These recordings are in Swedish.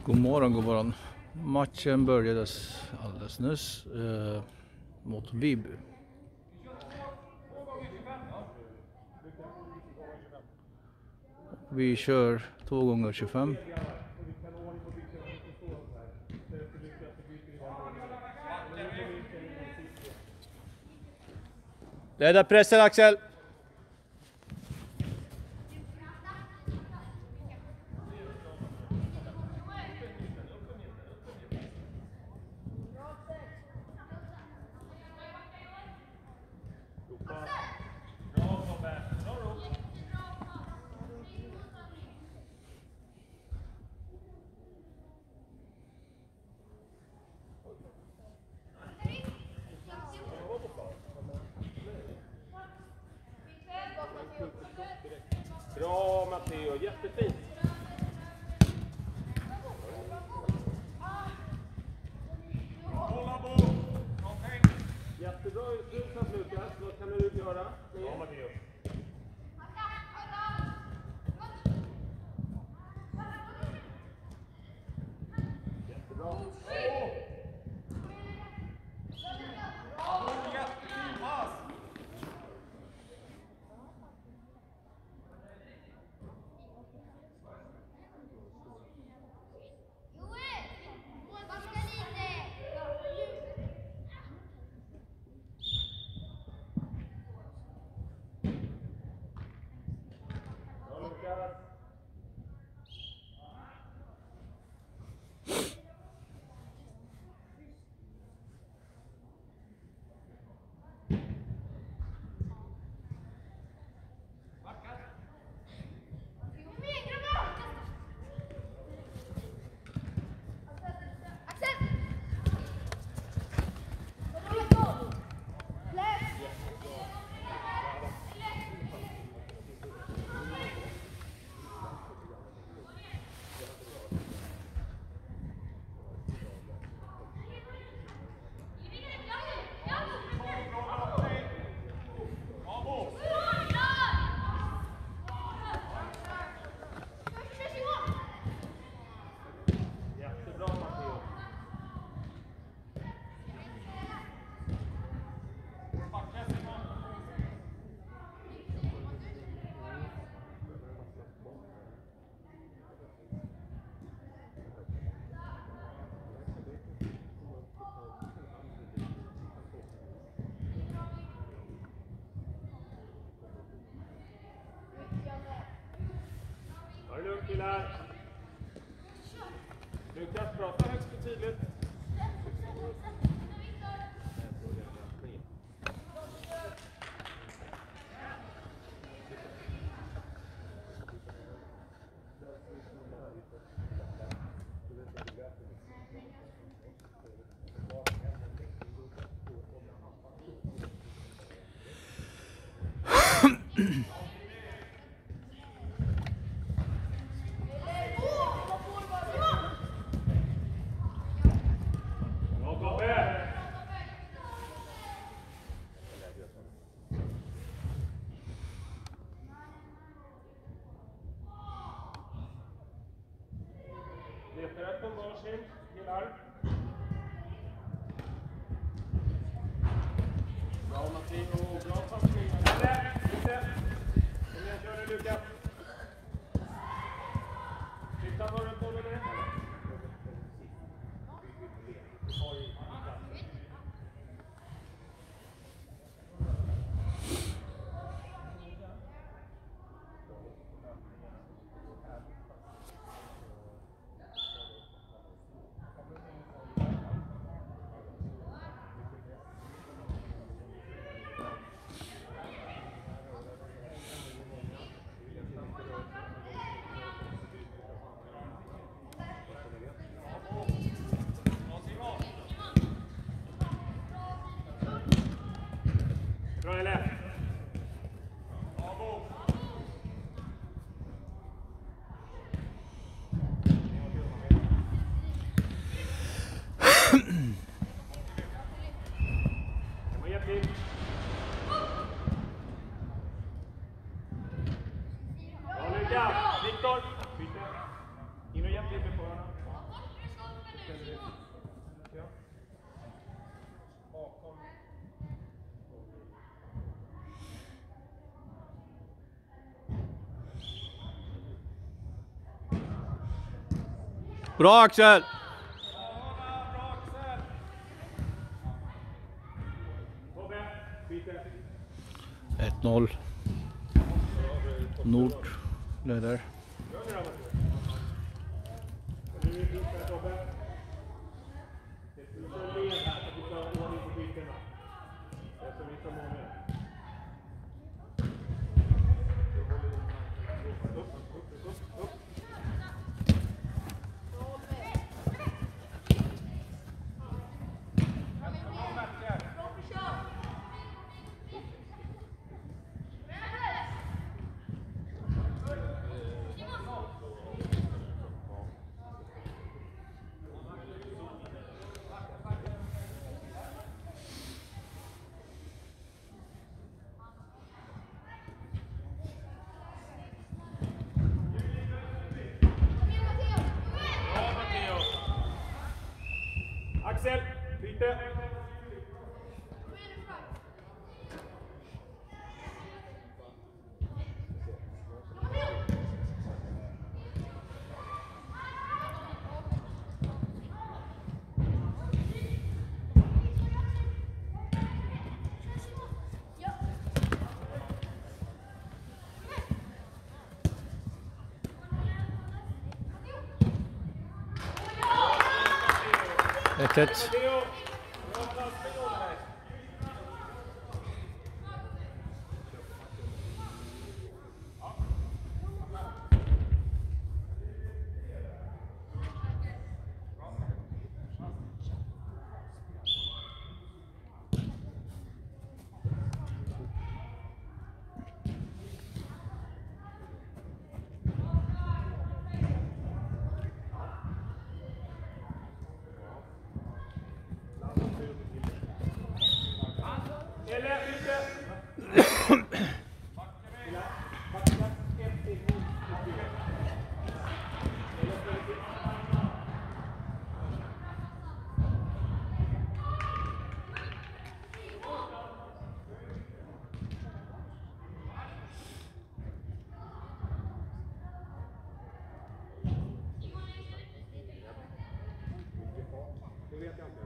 God morgon. Matchen börjades alldeles nyss mot Viby. Vi kör 2 gånger 25. Leda pressen, Axel. Bra Matteo, jättefint. Jättebra utslutat Lukas, vad kan du göra? Ja Matteo. Jättebra. Var det lugnt killar? Lukas, prata högst och tydligt. Letar efter en varsin, killar. Bra Matteo, bra passning. Lite. Kom igen, kör nu Lukas. Titta vad du håller med. Bra eller? Viktor, byte. In och hjälp lite på honom. Bra Axel! Tobbe, byter. 1-0. Nord leder. Gör ni då, Mattias? Nu byter Tobbe. Det är så led här så att vi ska ha ordning på bytena. Det är så mycket många. Upp. 1-1. Det vet jag inte.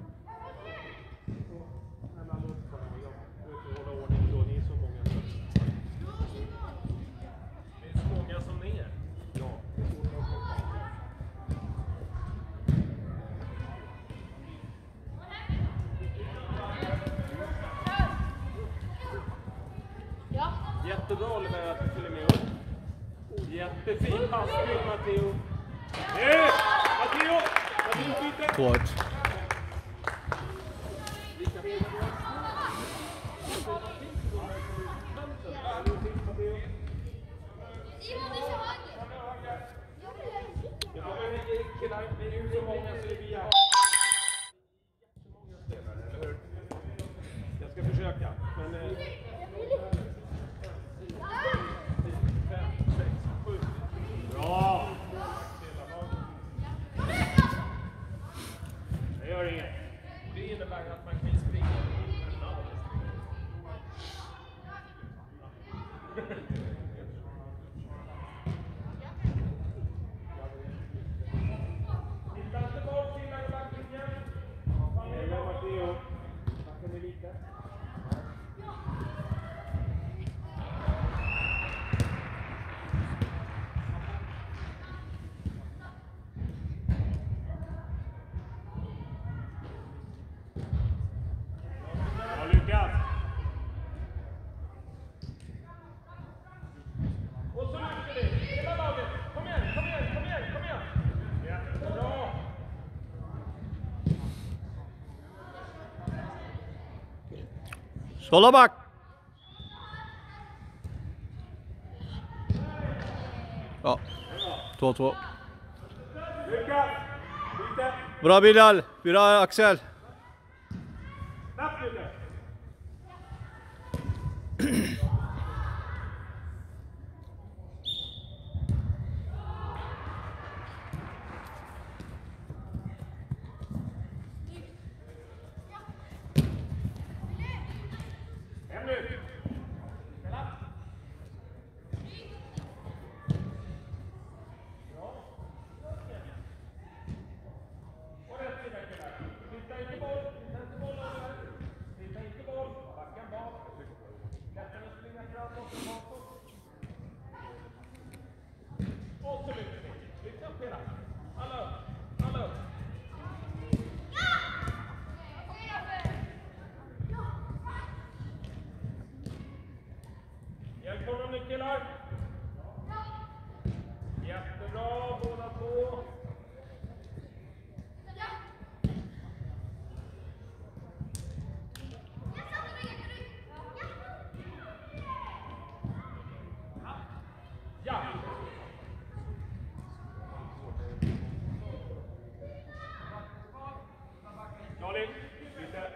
Nej, men låt bara. Jag försöker hålla ordning då. Ni är så många nu. Det är så många som ni är. Ja, det är svårt att hålla. Jättebra Oliver att du följer med upp. Jättefin passning Matteo. Matteo! Matteo byter! 2-1. Vi är ju så många så vi har jättemånga spelare, eller hur? Jag ska försöka, men... 5, 6, 7. Bra! Det gör inget. Det innebär att man kan springa. Titta inte bort innan i backlinjen. Eller Matteo. Backen är lite. Ja, Lukas. Och så lyfter vi. Hela laget. Kom igen, kom igen, kom igen, kom igen. Jättebra. Skålla back! Ja, 2-2. Lukas. Byte. Bra Bilal! Bra Axel! Snabbt Lukas. Hem nu. Spela. ifrån nu killar. Jättebra båda två. Ja. Charlie, byte.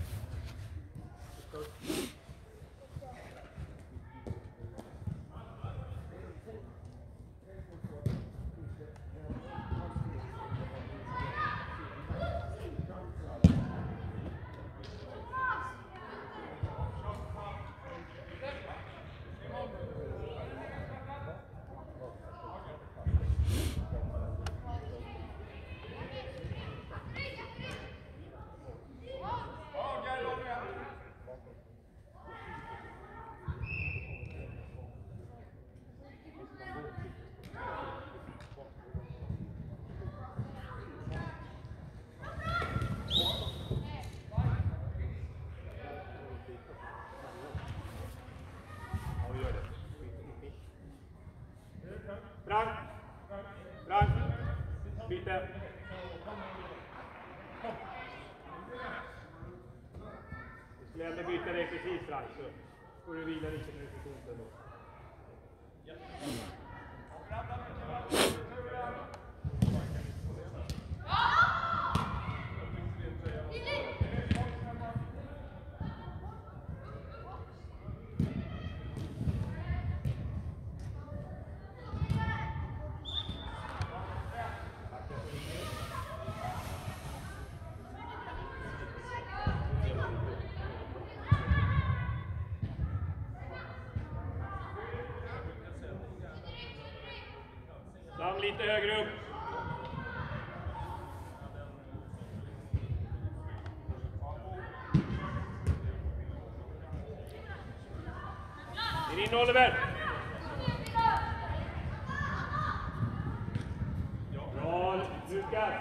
Brand. Brand. Byte. Vi skulle ändå byta det precis strax så får du vila lite nu för tomt ändå. Sam lite högre upp. In Oliver. Bra, Lukas.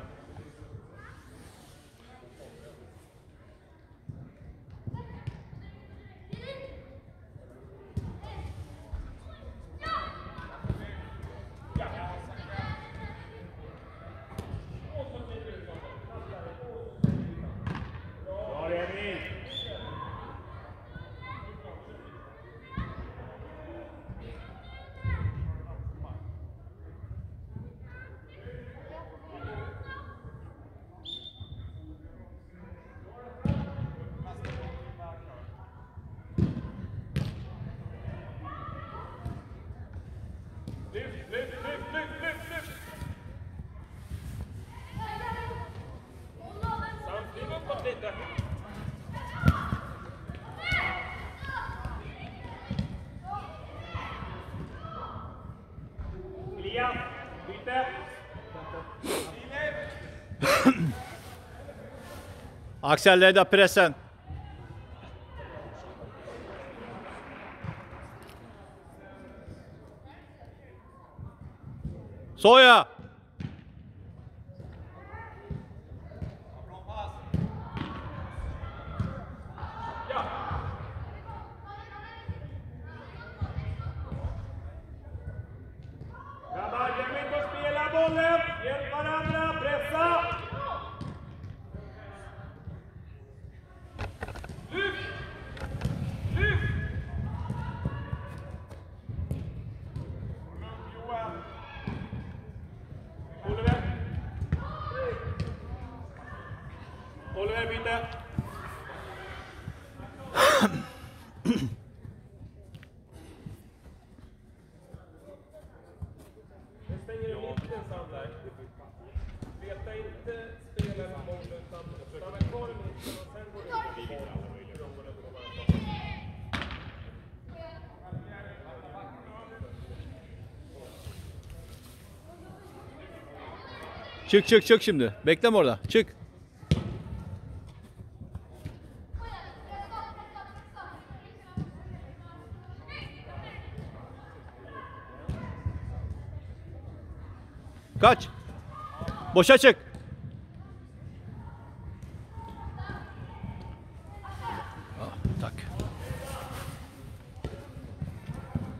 Elias, byte. Axel, ledda pressen. Soja! Grabbar, glöm inte att spela bollen. Hjälp varandra, pressa. Lyft! Lyft! Oliver. Oliver, byte. Jag stänger i mitten Sander. Leta inte spela på mål utan stanna kvar i mitten och sen går du ut i boll. Çık şimdi. Bekleme orada. Çık. Kaç. Boşa çık. Tak.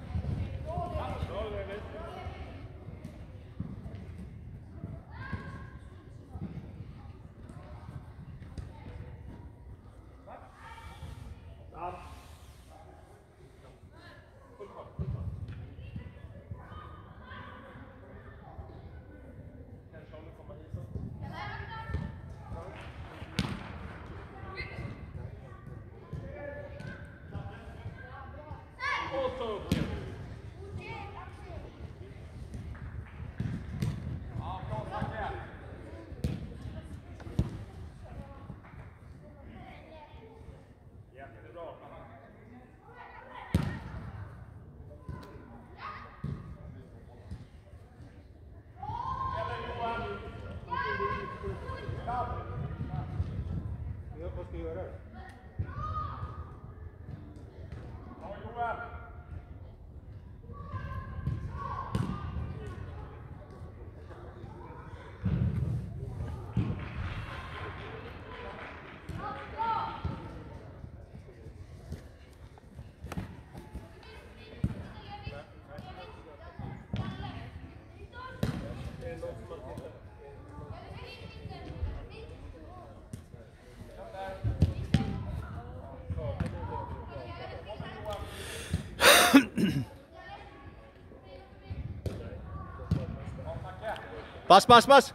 Pass.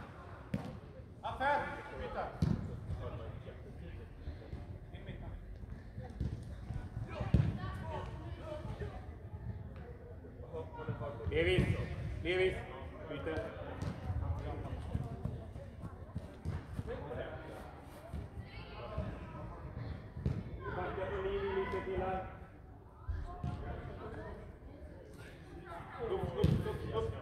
Levis. Byte. Backa på linjen lite till här. Upp.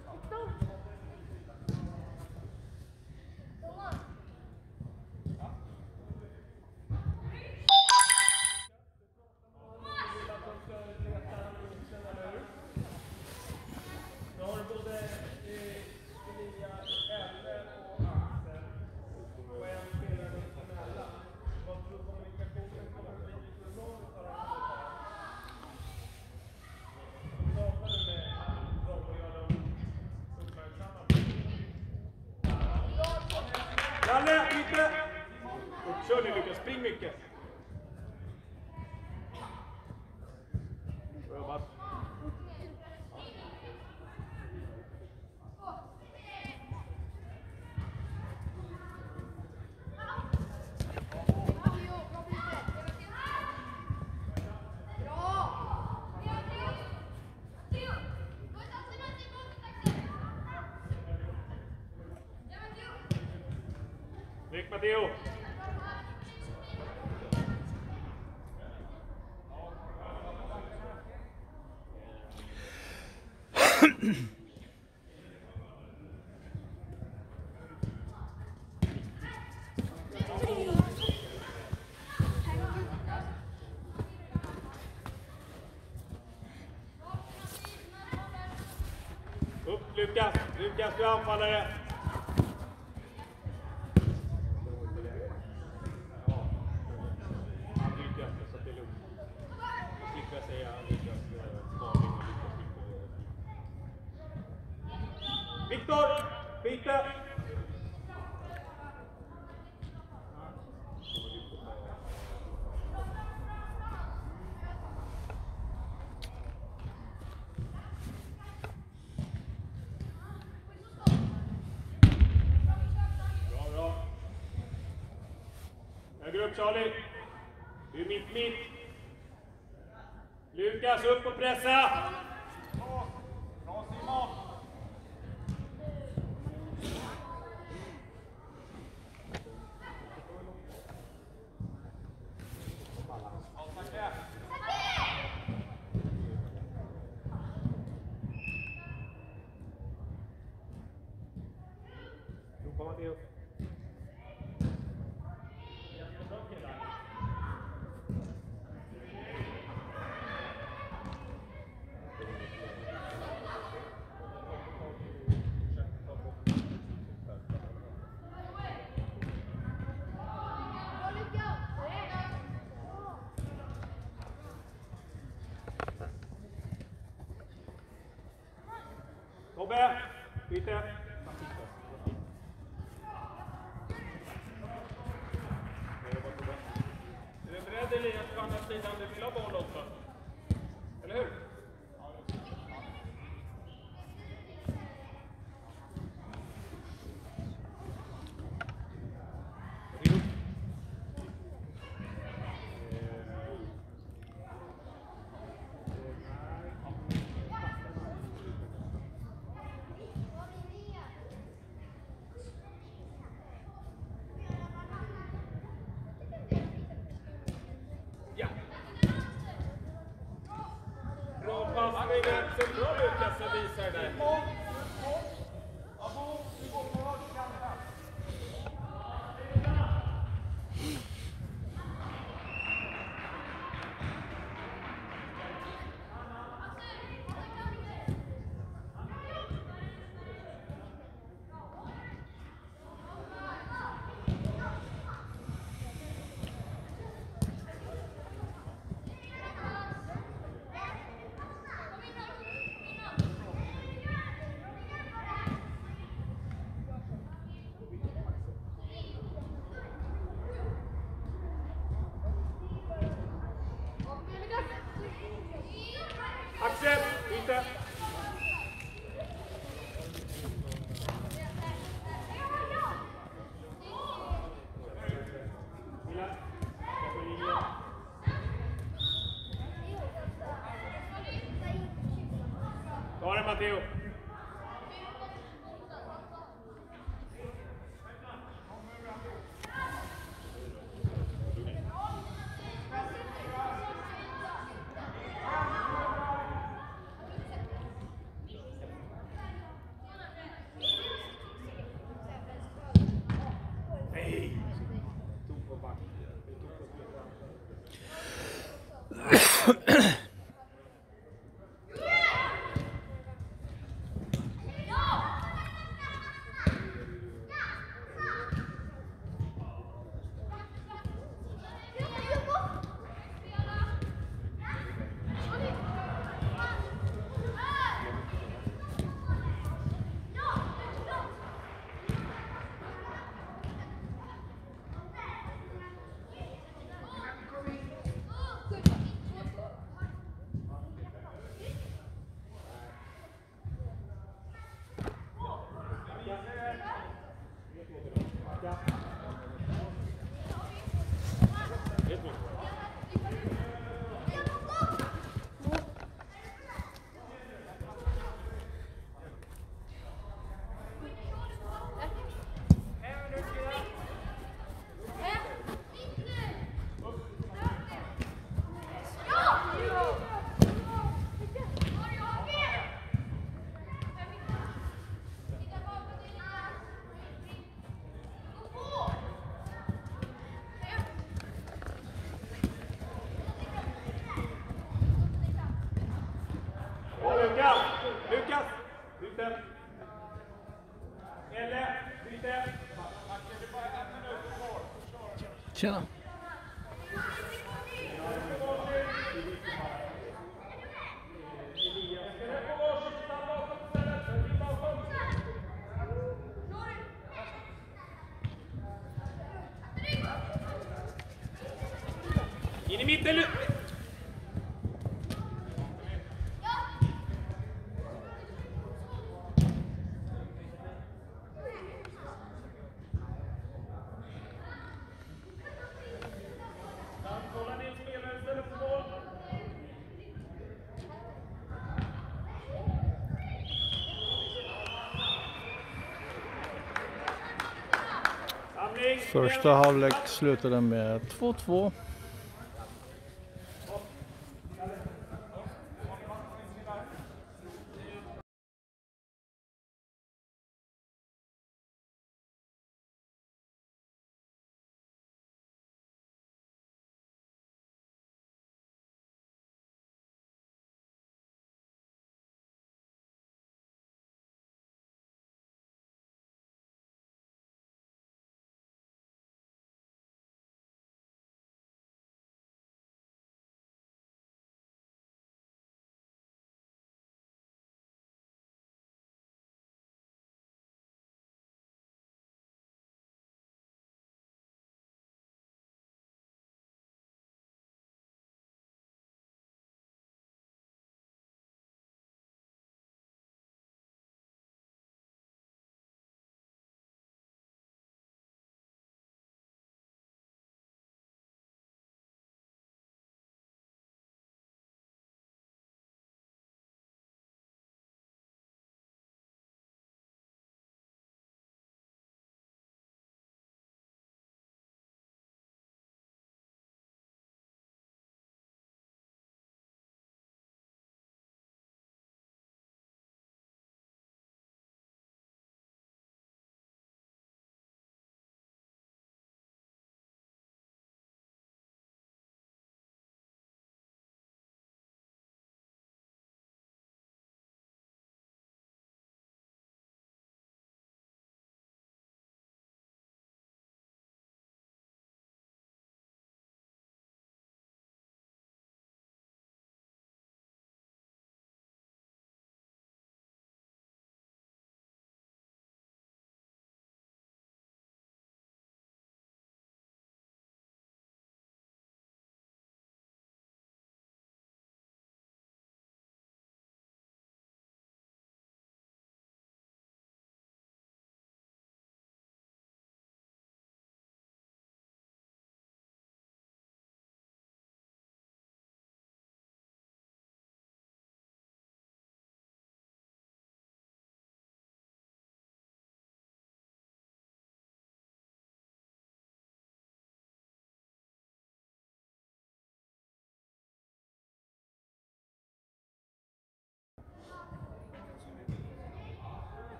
Nu har du både Emilia, Elle och Axel och en spelare mittemellan. Vad tror du kommunikationen kommer att bli för någon av de här? Pratar du med dem och gör dem uppmärksamma på det? Jalle, byte. Kör nu Lukas, spring mycket. Bra jobbat. Snyggt Matteo! Upp Lukas! Lukas, du är anfallare! Viktor! Byte! Bra. Höger upp Charlie. Du är mitt. Lukas upp och pressa! Bra Simon! Tobbe, byte. Är du beredd Elias på andra sidan? Du vill ha boll också? Eller hur? Ja. Bra passning, så bra Lukas som visar där. Ta det Matteo. Nej! Tog på back. Lukas! Byte! Elle! Byte! Tjena. In i mitten! Första halvlek slutade med 2-2.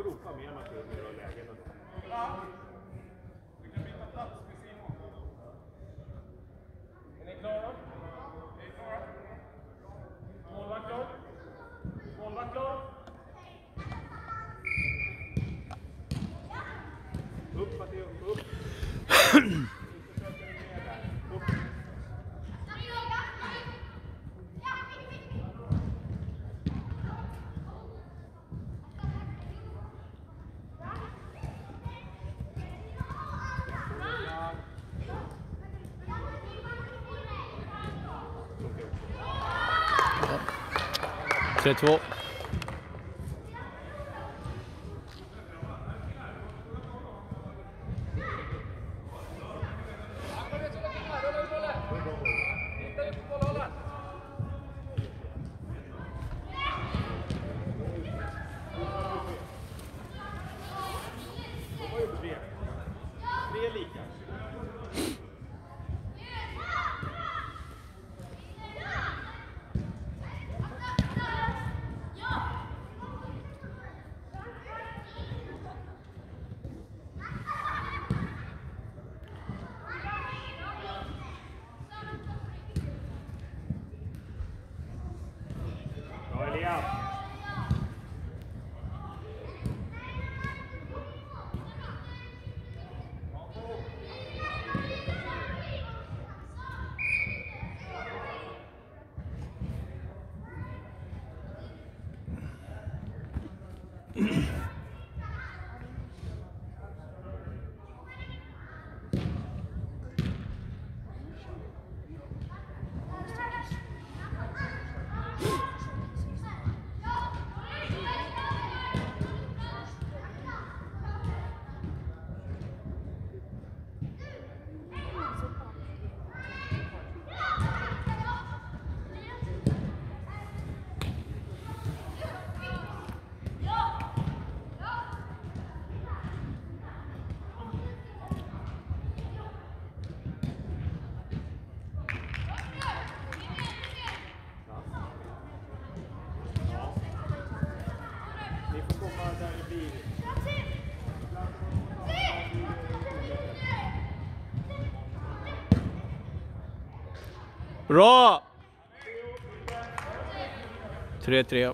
ropa mer Matteo när du har lägen och det. Ja. Du kan byta plats med Simon. Är ni klara? Är ni klara? Målvakt klar? Målvakt klar? Upp Matteo, upp! Tre, två. Tre lika. Bra Elias. Ni får komma där det blir. Bra! 3-3.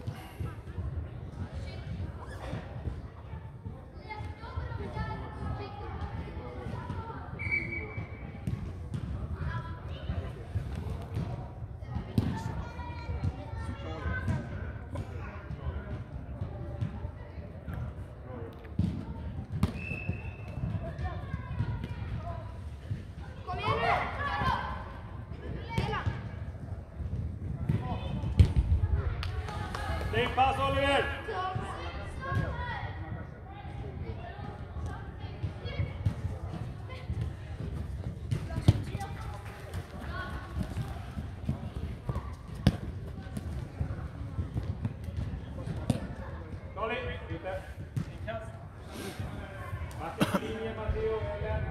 Kom igen nu! Spela! Släng pass Oliver! Dolly, byte. Martin, linje Matteo, eller?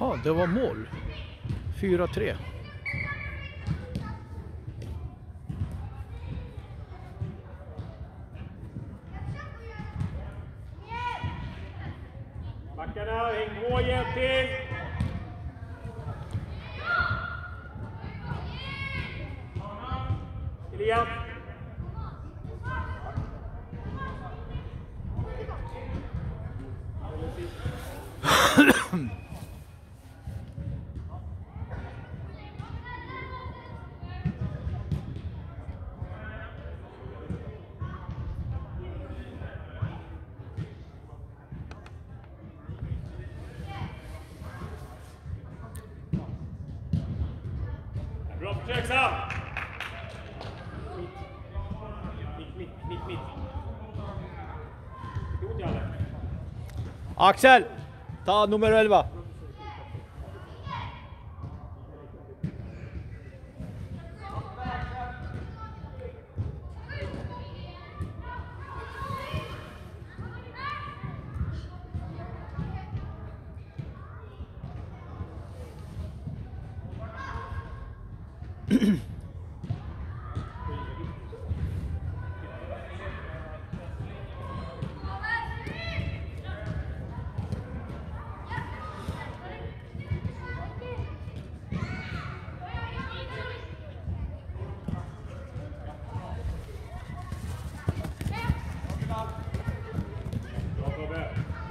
Jaha, det var mål. 4-3. Backarna, häng på, hjälp till! Elias! Bra försök, Sam! Mitt. God, Jalle. Axel, ta nummer 11. Bra, Tobbe.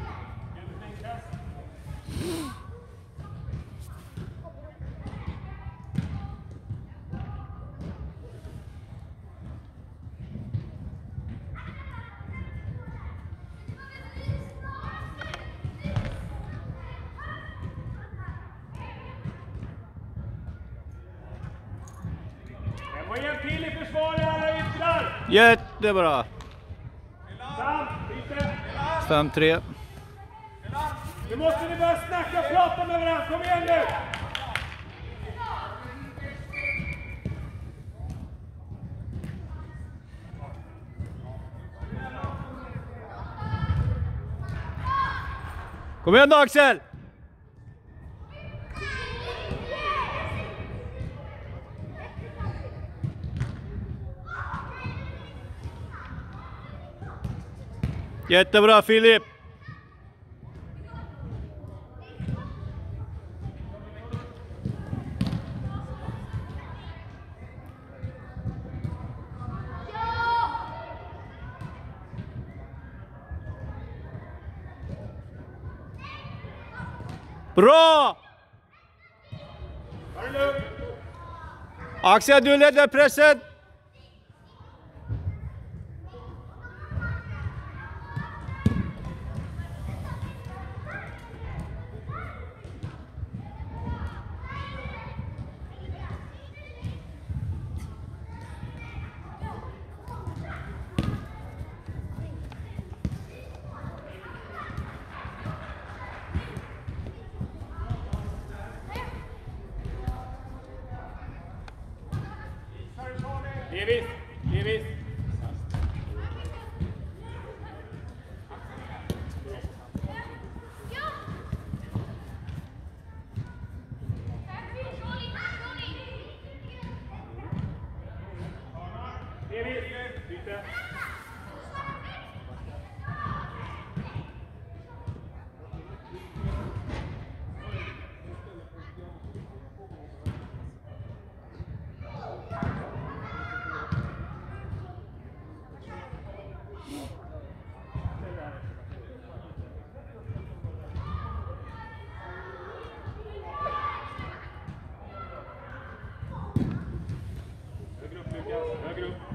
Hem och hjälp till i försvaret, alla yttrar! Jättebra. Sam, byte! 5-3. Nu måste ni börja snacka och prata med varandra, kom igen nu! Kom igen då, Axel. Jättebra, Filip. Bra! Ta det lugnt! Axel, du leder pressen. Levis! Byte! Högre upp, Lukas, högre upp!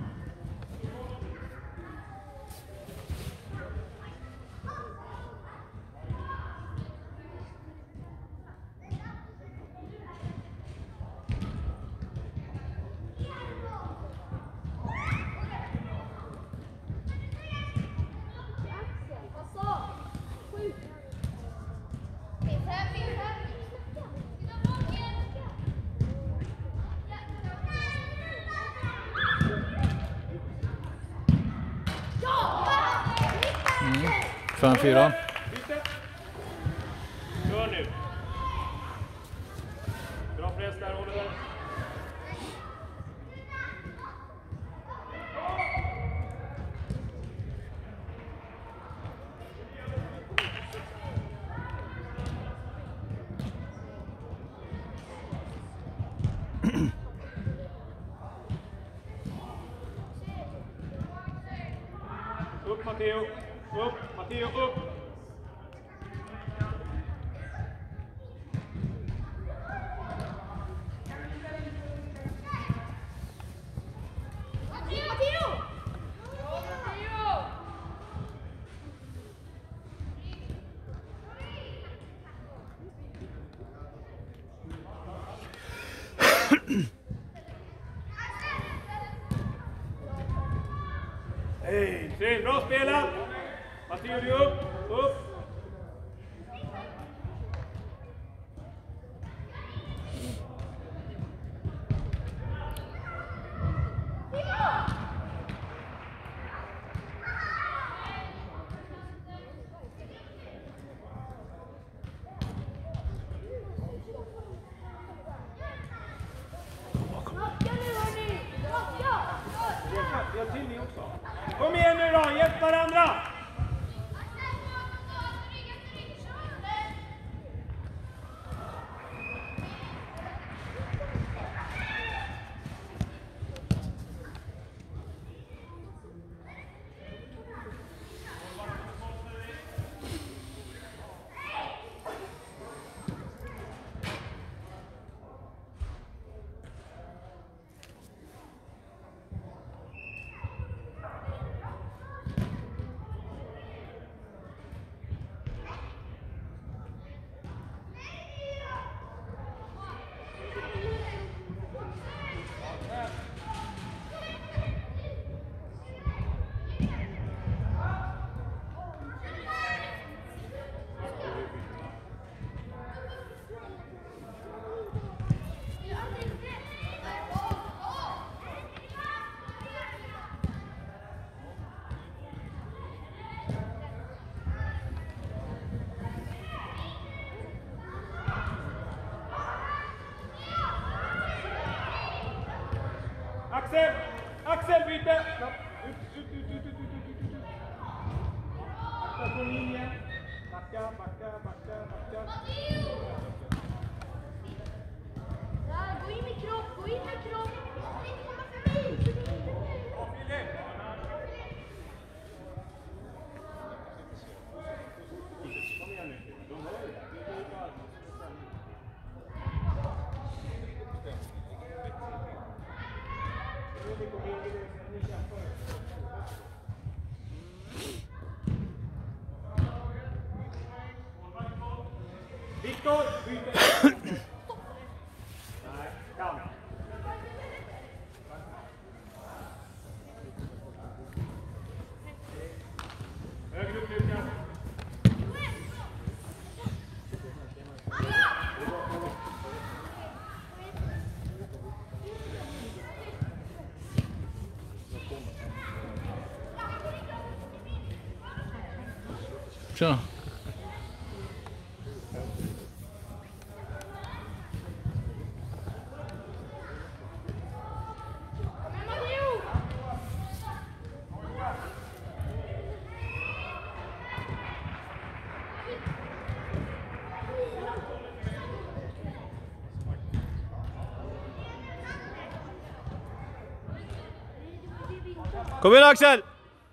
Fan 4. Byte! Kör nu! press där, Oliver. Upp Matteo, upp Matteo, upp! Matteo! Hej, tre, bra spelat! Matteo, du upp, upp! Hjälp till ni också. Kom igen nu då, hjälp varandra! Axel! Axel, byte! Ut. Akta på linjen. Backa. Gå in med kropp. Kom igen nu. De hör ju det. Viktor, byte! Nej, kan. Höger upp, Lukas. Tjena. Kom igen Axel!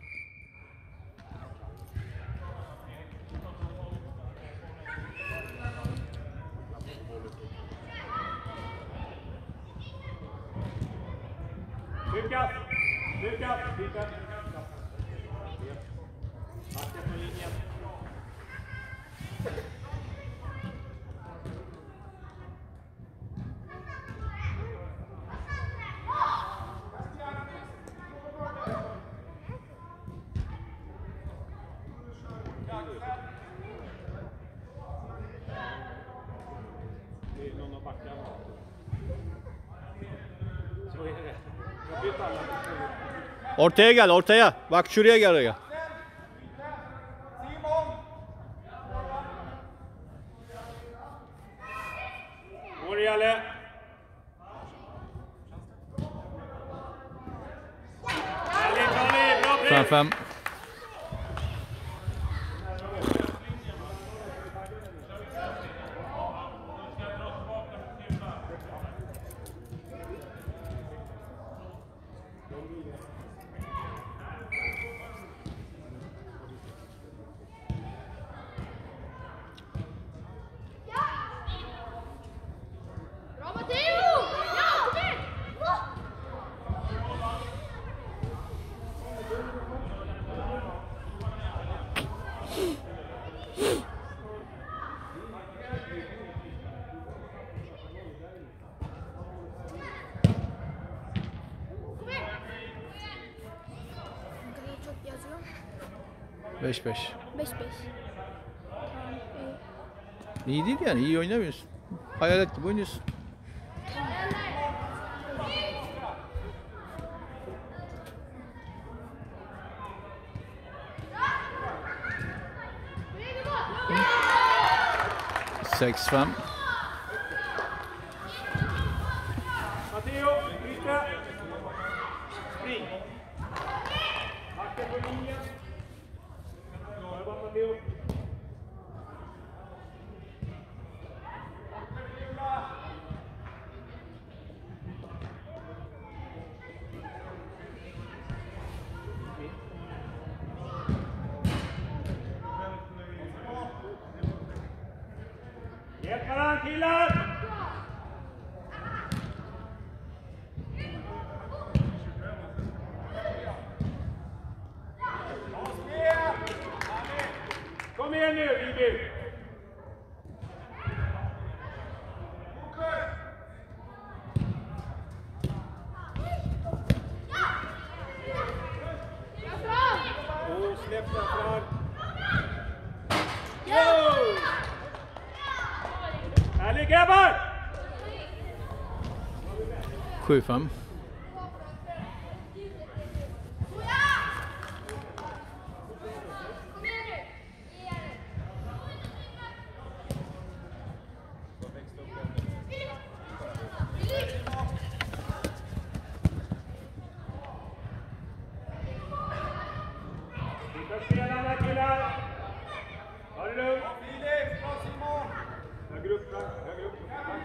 Lukas, byte. Backa på linjen. Det är någon att backa. Så är det. Jag byter alla. Ortaya. Bak şuraya gel oraya. Orjale. 3-5. Bra Matteo! Ja, kom igen! Kom igen! Gayet çok yazıyor. 5-5. 5-5. Tamam, iyi. İyi değil yani, iyi oynamıyorsun. Hayalet gibi oynuyorsun. Sex 5. Matteo, bryta. Spring. Backa på linjen. Varva Matteo. Hjälp varandra killar! Kom igen nu, Ibi! Släpp den fram! Härligt grabbar! 7-5. Titta spelarna killar! Ha det lugnt! Höger upp, höger upp.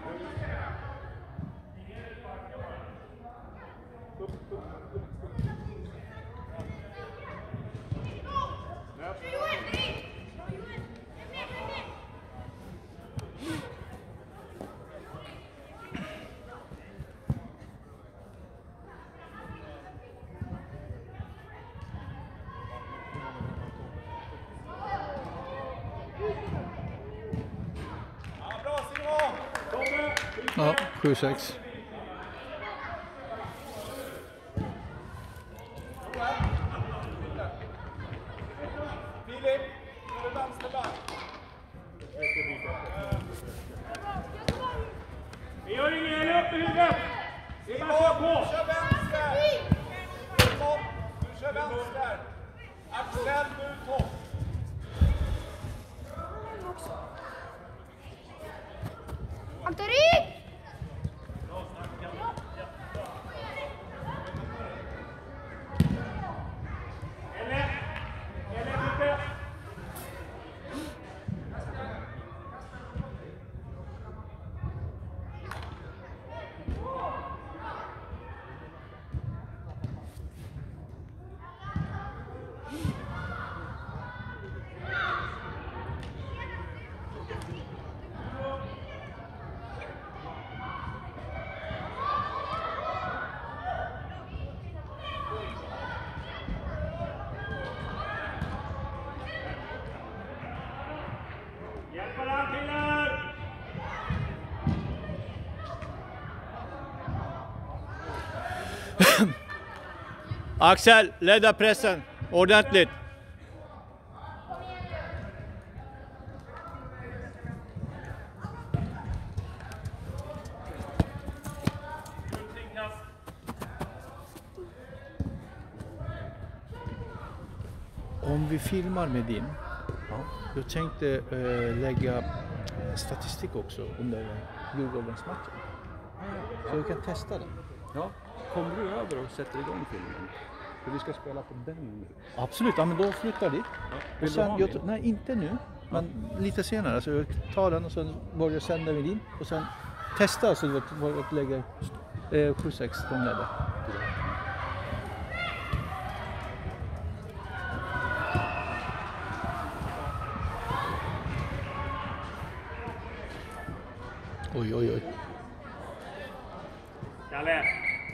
Upp. Ja, 7-6. Vi gör ingen hela upp i huvudet! Vi bara kör på! Kör vänster! Topp, du kör vänster! Axel, du topp! Aktarik! Eller lite! Hjälp varandra killar! Axel, ledda pressen ordentligt. Om vi filmar med din, jag tänkte lägga statistik också under Djurgårdens match. Så vi kan testa den. Ja, kommer du över och sätter igång filmen? För vi ska spela på den nu. Absolut, ja, men då flyttar vi. Och sen, nej, inte nu, men lite senare. Så jag tar den och sen börjar sända vi in. Och sen testa så att lägga 7-6 tonledare. Oj, oj, oj. Kalle!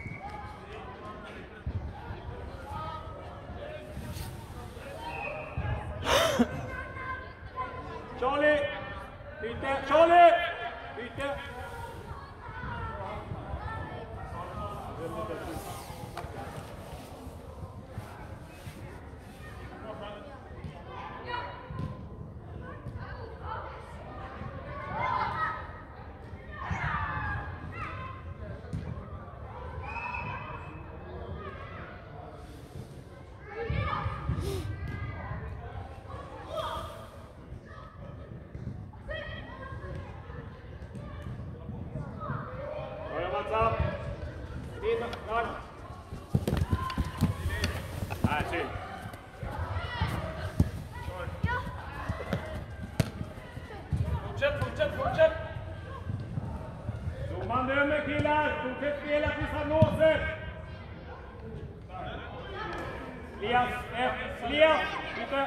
Charlie! Byte! Charlie! Byte! Börja Mats upp! In, lag! Nej, synd. Fortsätt! Domaren dömer killar! Fortsätt spela tills han låser! Elias! Byte!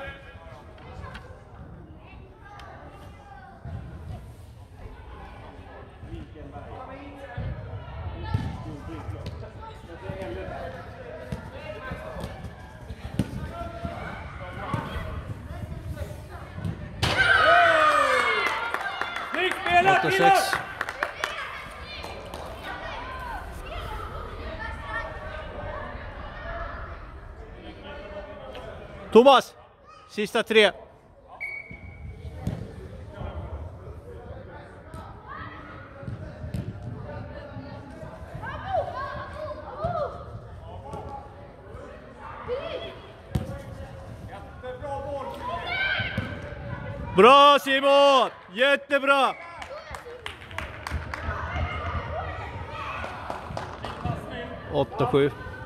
Snyggt spelat killar! 8-6. Thomas, sista 3. Bra Simon! Jättebra! Åtta, 7.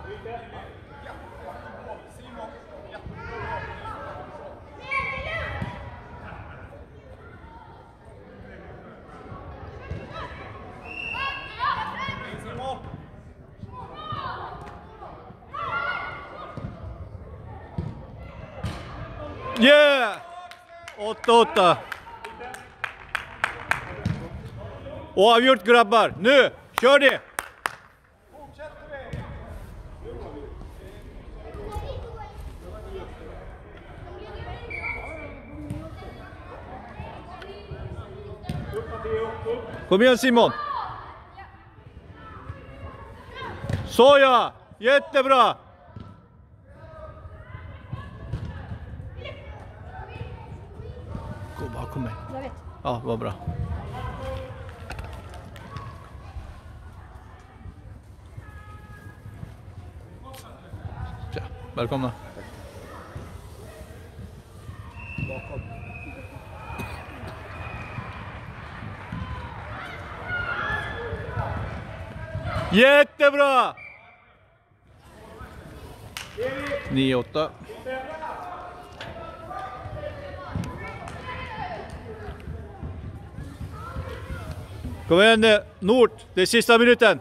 Yeah! 8-8. Och avgjort grabbar. Nu, kör det! Kom igen Simon. Så ja, jättebra. Gå bakom mig. Jag vet. Ja, vad bra. Tja, välkomna. Jättebra! 9-8. Kom igen Nord, det är sista minuten.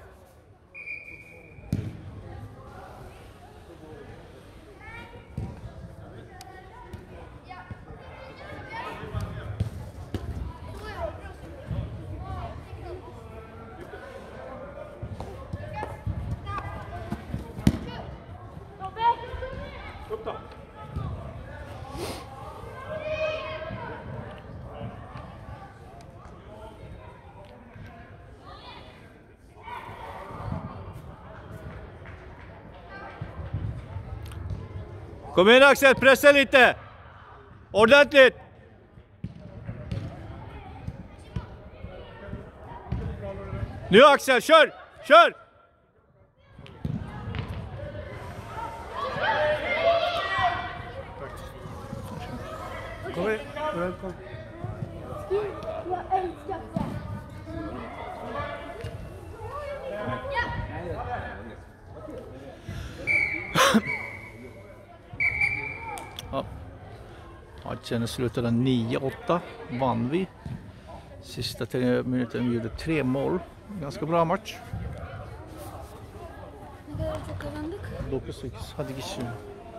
Upp då! Kom igen Axel, pressa lite. Ordentligt. Nu Axel, kör! Kör! Kom igen, välkommen. Jag älskar det. Ja. Matchen slutade 9-8. Vann vi. Sista 3 minuterna gjorde 3 mål. Ganska bra match. Ne kadar çok kazandık? 9-8. Hadi git şimdi.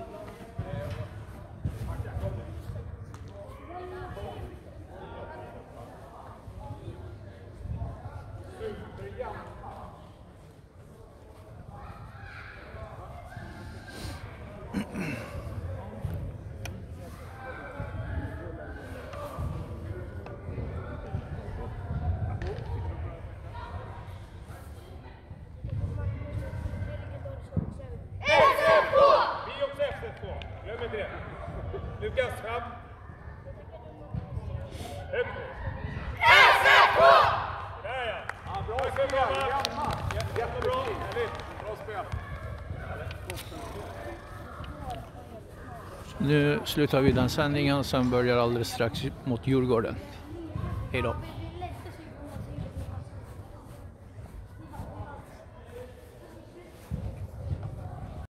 Vi också SF2. Glöm inte det. Lukas, fram. Högt. SF2! Där ja. Bra spel. Jättebra. Härligt. Bra spel. Nu slutar vi den sändningen, sen börjar alldeles strax mot Djurgården. Hej då.